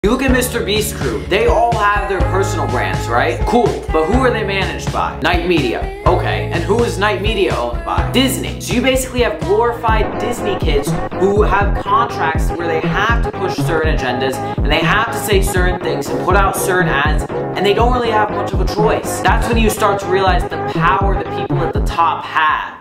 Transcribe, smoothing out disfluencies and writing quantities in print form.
You look at Mr.Beast crew, they all have their personal brands, right? Cool, but who are they managed by? Night Media. Okay, and who is Night Media owned by? Disney. So you basically have glorified Disney kids who have contracts where they have to push certain agendas, and they have to say certain things and put out certain ads, and they don't really have much of a choice. That's when you start to realize the power that people at the top have.